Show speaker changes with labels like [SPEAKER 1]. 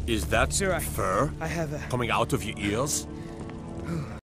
[SPEAKER 1] Is that
[SPEAKER 2] Sir,
[SPEAKER 1] fur
[SPEAKER 2] I have a...
[SPEAKER 1] coming out of your ears?